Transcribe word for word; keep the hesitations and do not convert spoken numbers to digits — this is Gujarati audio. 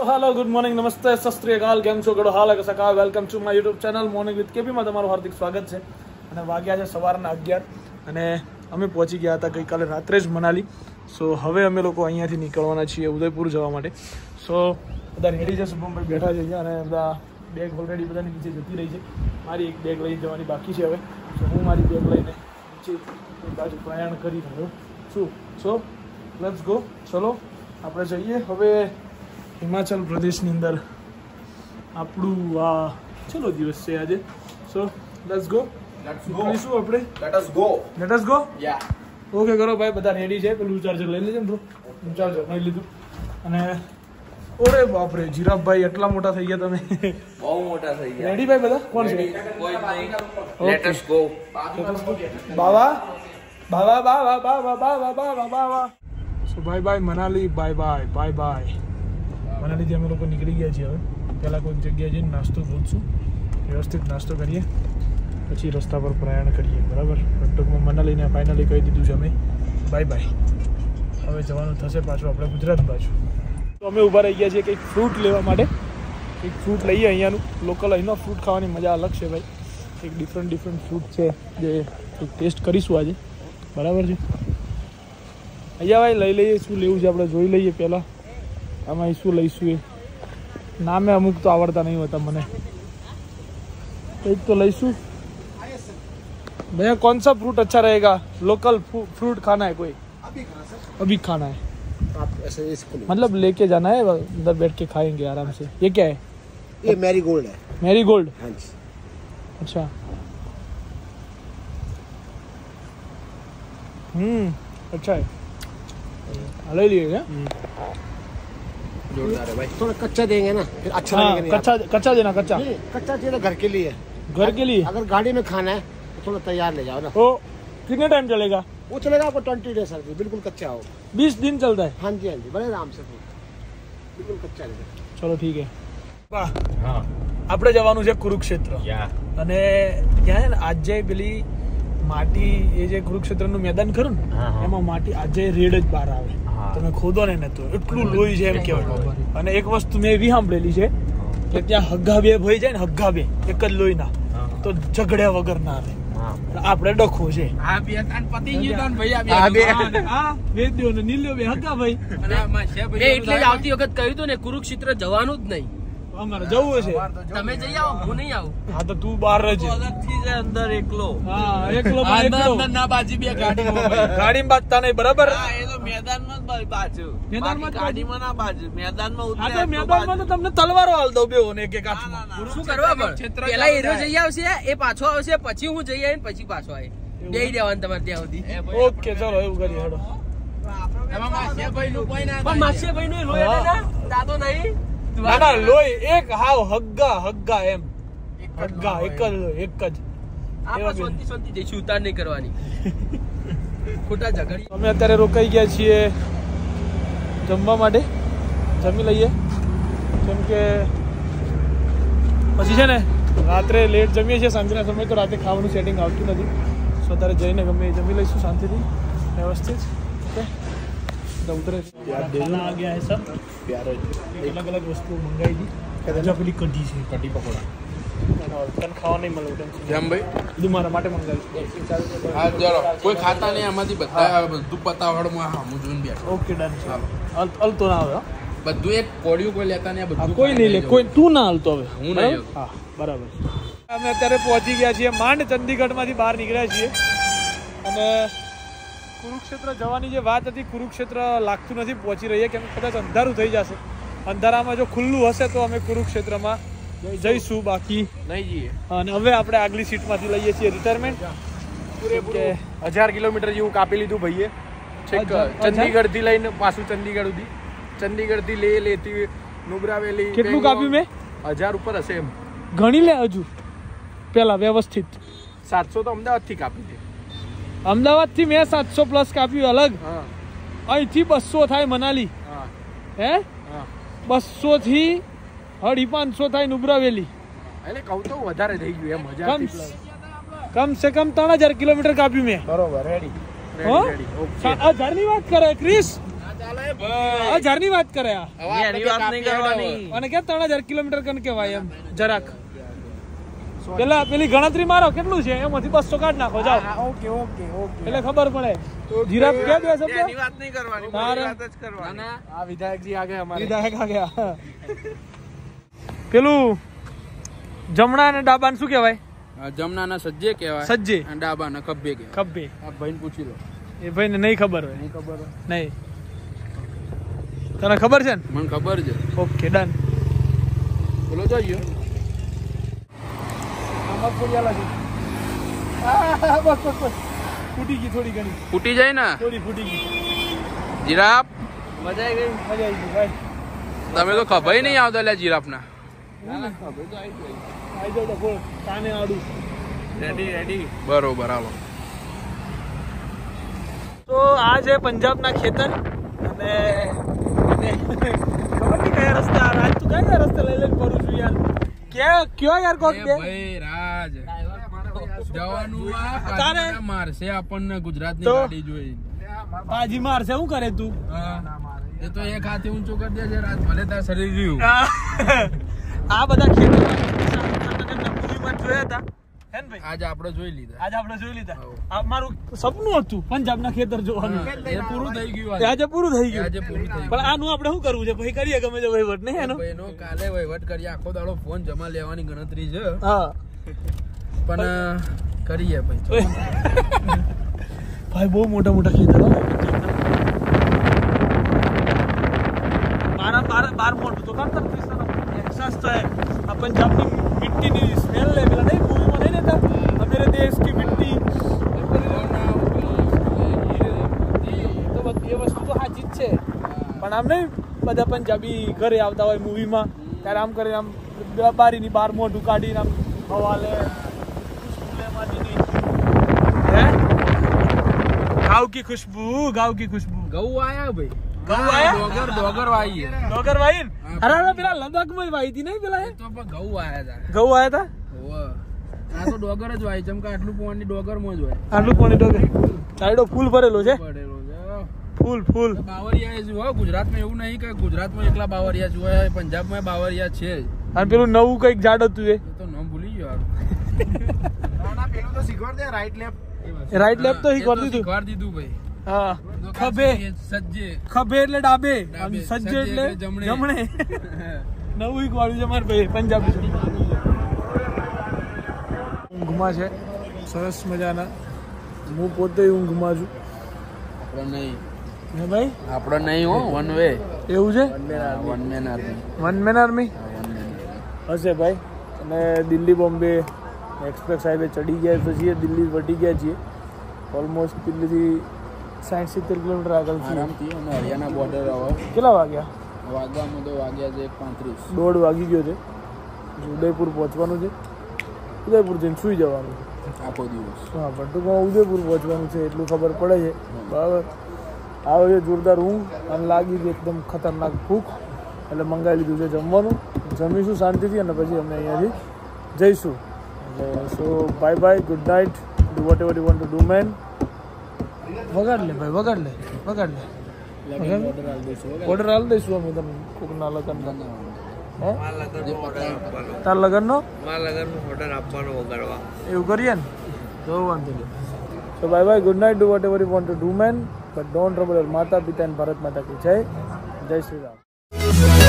हेलो गुड मॉर्निंग नमस्ते सत श्री अकाल केम छो गड़ो हाल सका welcome to my YouTube channel morning with KP में તમારું હાર્દિક સ્વાગત છે અને વાગ્યા છે સવારના અગિયાર અને અમે પહોંચી ગયા હતા ગઈકાલે રાત્રે જ મનાલી સો હવે અમે લોકો અહીંયાથી નીકળવાના છીએ ઉદયપુર જવા માટે સો બધા રેડી છે શુભમભાઈ બેઠા છે અહીંયા અને બધા બેગ ઓલરેડી બધાની નીચે જતી રહી છે મારી એક બેગ લઈ જવાની બાકી છે હવે સો હું મારી બેગ લઈને નીચે બાજુ પ્રયાણ કરી રહ્યો છું સો લેટ્સ ગો ચલો આપણે જઈએ હવે हिमाचल प्रदेश ની અંદર આપણું આ ચલો દિવસ છે આજે so let's go let's go શું આપણે let us go let us go yeah okay કરો ભાઈ બધા રેડી છે પેલું ચાર્જર લઈ લેજો બ્રો ચાર્જર લઈ લીધું અને ઓરે બાપ રે જીરાફભાઈ એટલા મોટા થઈ ગયા તમે બહુ મોટા થઈ ગયા રેડી ભાઈ બધા કોણ છે કોઈ નહીં લેટ અસ ગો બાવા બાવા બાવા બાવા બાવા બાવા બાવા so bye bye Manali bye bye bye bye મનાલીથી અમે લોકો નીકળી ગયા છીએ હવે પહેલાં કોઈક જગ્યાએ જઈને નાસ્તો ગોતશું વ્યવસ્થિત નાસ્તો કરીએ પછી રસ્તા પર પ્રયાણ કરીએ બરાબર ટૂંકમાં મનાલીને ફાઇનલી કહી દીધું છે અમે બાય બાય હવે જવાનું થશે પાછું આપણે ગુજરાત બાજુ તો અમે ઊભા રહી ગયા છીએ કંઈક ફ્રૂટ લેવા માટે કંઈક ફ્રૂટ લઈએ અહીંયાનું લોકલ અહીંનો ફ્રૂટ ખાવાની મજા અલગ છે ભાઈ એક ડિફરન્ટ ડિફરન્ટ ફ્રૂટ છે જે કંઈક ટેસ્ટ કરીશું આજે બરાબર છે અહીંયા ભાઈ લઈ લઈએ શું લેવું છે આપણે જોઈ લઈએ પહેલાં આમાં શું લઈશું એ નામે અમુક તો આવડતા નહીં હોતા મને एक तो लईसू भैया कौन सा फ्रूट अच्छा रहेगा लोकल फ्रूट खाना है कोई अभी खाना सर अभी खाना है आप ऐसे इसको मतलब लेके जाना है अंदर बैठ के खाएंगे आराम से ये क्या है ये मैरीगोल्ड है मैरीगोल्ड हाँ जी अच्छा हम्म अच्छा है ले लिए क्या जोरदार है भाई थोड़ा कच्चा देंगे ना फिर अच्छा हाँ, लगेगा कच्चा कच्चा देना कच्चा कच्चा चाहिए घर के लिए घर के लिए अगर गाड़ी में खाना है तो थोड़ा तैयार ले जाओ ना वो कितने टाइम चलेगा वो चलेगा आपको ट्वेंटी डेज सर बिल्कुल कच्चा हो बीस दिन चलता है हाँ जी हाँ जी बड़े आराम से बिल्कुल कच्चा रहेगा चलो ठीक है વાહ હા આપણે જવાનું છે કુરુક્ષેત્ર અને ત્યાં છે ને આજે પેલી માટી એ જે કુરુક્ષેત્રનું મેદાન ખરું ને એમાં માટી આજે રેડ જ બહાર આવે તમે ખોદો ને ને તો એટલું લોહી છે એમ કહેવાય અને એક વસ્તુ મેં એવી સાંભળેલી છે કે ત્યાં હગ્ગા બે ભઈ જાય ને હગ્ગા બે એક જ લોહીના તો ઝઘડ્યા વગર ના આવે આપણે ડખો છે આ બે તાન પતિ ગયું ભાઈ આ બે આ વેદ્યો ને નીલ્યો બે હગ્ગા ભાઈ બે એટલે જ આવતી વખત કહ્યું તો ને કુરુક્ષેત્ર જવાનું જ નહીં અમારે જવું છે તમે જઈ આવો હું નહીં આવું હા તો તું બહાર જ અલગથી છે અંદર એકલો હા એકલો એકલો અંદર ના બાજી બે ગાડીમાં ગાડીમાં બાજતા નહીં બરાબર હા એ તો મેદાનમાં જ બાજુ મેદાનમાં ગાડીમાં ના બાજુ મેદાનમાં ઉતરે આ તો મેદાનમાં તો તમને તલવારો હાલ દઉં બેઓ ને એક એક હાથમાં શું કરવા પણ પેલા હીરો જઈ આવશે એ પાછો આવશે પછી હું જઈ આવીને પછી પાછો આવે બેહી દેવાનું તમારે ત્યાં સુધી ઓકે ચલો એવું કરીએ હેડો એમાં માસિયાભાઈ નું કોઈ ના પણ માસિયાભાઈ નું લોહી ના દાદો નહીં ના ના લોહી એક હાવ હગ્ગા હગ્ગા એમ હગ્ગા એક જ એક જ આપણે શાંતિ શાંતિ જઈશું ઉતાર નહીં કરવાની ખોટા ઝઘડી અમે અત્યારે રોકાઈ ગયા છીએ જમવા માટે જમી લઈએ કેમ કે પછી છે ને રાત્રે લેટ જમીએ છીએ સાંજના સમય તો રાતે ખાવાનું સેટિંગ આવતું નથી સો અત્યારે જઈને ગમે જમી લઈશું શાંતિથી વ્યવસ્થિત ઓકે उधर खाना आ गया है सब प्यारे अलग अलग वस्तु मंगाई थी अच्छा पेली कढ़ी से कढ़ी पकोड़ा तन खावा नहीं મળે જમ ભાઈ બધું મારા માટે મંગાવ્યું હા ચલો કોઈ ખાતા નહીં આમાંથી બધા બધું પતાવડમાં હા હું જોઈને બેઠો ઓકે ડન ચાલો અલ તો ના આવે બધું એક કોડિયું કોઈ લેતા નહીં બધું કોઈ નહીં લે કોઈ તું ના હાલતો હવે હું નહીં હા બરાબર અમે અત્યારે પહોંચી ગયા છીએ માંડ ચંદીગઢમાંથી બહાર નીકળ્યા છીએ અને કુરુક્ષેત્ર જવાની જે વાત હતી કુરુક્ષેત્ર લાગતું નથી પહોંચી રહીએ કેમ કદાચ અંધારું થઈ જશે અંધારામાં જો ખુલ્લું હશે તો અમે કુરુક્ષેત્રમાં જઈશું બાકી નહીં જઈએ અને હવે આપણે આગલી સીટમાંથી લઈએ છીએ રિટાયરમેન્ટ પૂરેપૂરે હજાર કિલોમીટર જેવું કાપી લીધું ભાઈએ છેક ચંદીગઢથી લઈને પાછું ચંદીગઢ સુધી ચંદીગઢથી લે લેતી નુબ્રા વેલી કેટલું કાપ્યું મેં હજાર ઉપર હશે એમ ગણી લે હજુ પેલા વ્યવસ્થિત સાતસો તો અમદાવાદથી કાપી દે અમદાવાદથી મેં સાતસો પ્લસ કાપ્યું અલગ અહીંથી બસો થાય મનાલી હે બસો થી અઢી પાંચસો થાય નુબ્રા વેલી એટલે કહું તો વધારે થઈ ગયું એમ હજાર કમ સે કમ ત્રણ હજાર કિલોમીટર કાપ્યું મેં બરોબર રેડી હજાર ની વાત કરે ક્રિસ ચાલે આ ઝાડની વાત કરે આ એની વાત નહીં કરવાની. અને કે ત્રણ હજાર કિલોમીટર કન કેવાય એમ જરાક પેલા પેલી ગણતરી મારો કેટલું છે એમાંથી બસો કાઢ નાખો જાઓ ઓકે ઓકે ઓકે એટલે ખબર પડે જીરાફ કે બે શબ્દ એની વાત નહીં કરવાની. તારે. મારી વાત જ કરવાની. આ વિધાયકજી આગે અમારે વિધાયક આ ગયા પેલું જમણા અને ડાબાને શું કહેવાય જમનાના સજ્જે કહેવાય સજ્જે અને ડાબાના ખભે કહેવાય. ખભે આ ભાઈને પૂછી લો. એ ભાઈને નહીં ખબર હોય નહીં ખબર હોય. નહીં તને ખબર છે ને મને ખબર છે. ઓકે ડન બોલો જોઈએ. બસ બસ બસ ફૂટી ગઈ થોડી ઘણી ફૂટી જાય ને થોડી ફૂટી ગઈ જીરાફ. મજા આવી ગઈ. મજા આવી ગઈ ભાઈ તમે તો ખબર નહીં આવતા એટલે જીરાફના. આવી જાવ તો બોલ કાને આડું રેડી રેડી. બરોબર હાલો. તો આ છે પંજાબના ખેતર અને અને ખબર નહીં કયા રસ્તે આ રાજ તું કયા રસ્તે લઈ લઈને ફરું છું યાર ક્યાં કયો યાર કોક એ બે ભાઈ રાજ જવાનું આ તારે? પાછળ મારશે આપણને ગુજરાતની તો? ગાડી જોઈ. બાજી મારશે શું કરે તું હા. એ તો એક હાથે ઊંચો કરી દે છે રાજ ભલે તાર શરીર રહ્યું. આ બધા ખેતર મૂવીમાં જોયા હતા હે ને ભાઈ આજે આપણે જોઈ લીધા. આજે આપણે જોઈ લીધા આ મારું સપનું હતું પંજાબના ખેતર જોવાનું એ પૂરું થઈ ગયું એ આજે. આજે પૂરું થઈ ગયું આજે પૂરું થઈ પણ આનું આપણે શું કરવું છે ભાઈ કરીએ ગમે તે વહીવટ નહીં એનો ગયું. એનો કાલે વહીવટ કરીએ. આખો દાડો ફોન જમા લેવાની ગણતરી છે હા પણ કરીએ ભાઈ. ભાઈ બહુ મોટા મોટા ખેતર હો. બાર બાર બાર મોટું તો કરતા એહસાસ તો હે આ પંજાબની મિટ્ટીની સ્મેલ લે પેલા નહીં મૂવીમાં નહીં રહેતા અમેરે દેશ કી મિટ્ટી તો બધી એ વસ્તુ તો સાચી જ છે પણ આમ નહીં બધા પંજાબી ઘરે આવતા હોય મૂવીમાં ત્યારે આમ કરીને આમ બારીની બહાર મોઢું કાઢીને આમ હવા લે ખુશ્બુ લે માટીની હે ગાવ કી ખુશ્બુ ગાવ કી ખુશ્બુ ઘઉં આયા ભાઈ. ઘઉં આયા? ડોગર ડોગર વાઈ. ડોગર વાઈન અરે અરે પેલા લદ્દાખમાં વાઈ હતી નહીં પેલા એ તો પણ ઘઉં આયા હતા. ઘઉં આયા હતા હોવે. આ તો ડોગર જ વાય ચમકા આટલું પોણી ડોગરમાં જ હોય. આટલું પાણી ડોગર સાઈડો ફૂલ ભરેલો છે પડેલો છે. ફૂલ ફૂલ બાવરિયા જ હોય ગુજરાતમાં. એવું નહીં કે ગુજરાતમાં એકલા બાવરિયા જ હોય. પંજાબમાં બાવરિયા છે જ. અને પેલું નવું કઈક ઝાડ હતું એ એ તો નામ ભૂલી ગયો. પેલું તો શીખવાડ દે રાઈટ લેફ્ટ રાઈટ લેફ્ટ તો શીખવાડી દીધું શીખવાડી દીધું ભાઈ. હા ખભે સજ્જે. ખભે એટલે ડાબે ડાબે. આમ સજ્જે સજ્જે એટલે એટલે જમણે. જમણે નવું શીખવાડ્યું છે મારે ભાઈ પંજાબી ઊંઘમાં છે સરસ મજાના હું પોતે ઊંઘમાં છું આપણે નહીં. હે ભાઈ આપણે નહીં હો. One way. એવું છે one man army. One man army હશે ભાઈ અને દિલ્હી બોમ્બે એક્સપ્રેસ હાઈવે ચડી ગયા તો છીએ દિલ્હી વટી ગયા છીએ ઓલમોસ્ટ દિલ્હીથી સાઠ સિત્તેર કિલોમીટર આગળ છીએ આરામથી અને હરિયાણા બોર્ડર આવે. કેટલા વાગ્યા વાગ્યામાં તો વાગ્યા છે એક પાંત્રીસ. દોઢ વાગી ગયો છે ઉદયપુર પહોંચવાનું છે ઉદયપુર જઈને સૂઈ જવાનું છે આખો દિવસ. હા પણ ટૂંકમાં ઉદયપુર પહોંચવાનું છે એટલું ખબર પડે છે બરાબર આવે છે જોરદાર ઊંઘ અને લાગી ગઈ એકદમ ખતરનાક ભૂખ એટલે મંગાવી લીધું છે જમવાનું જમીશું શાંતિથી અને પછી અમે અહીંયાથી જઈશું એટલે so bye bye good night do whatever you want to do man વગાડ લે ભાઈ વગાડ લે વગાડ લે ઓર્ડર હાલ દઈશું અમે તમને કોકના લગન હે તાર લગનનો મારા લગનનો ઓર્ડર આપવાનો વગાડવા. એવું કરીએ ને તો વાંધો નહીં so bye bye good night do whatever you want to do man but don't trouble your માતા પિતા એન્ડ ભારત માતા કી જય જય શ્રી રામ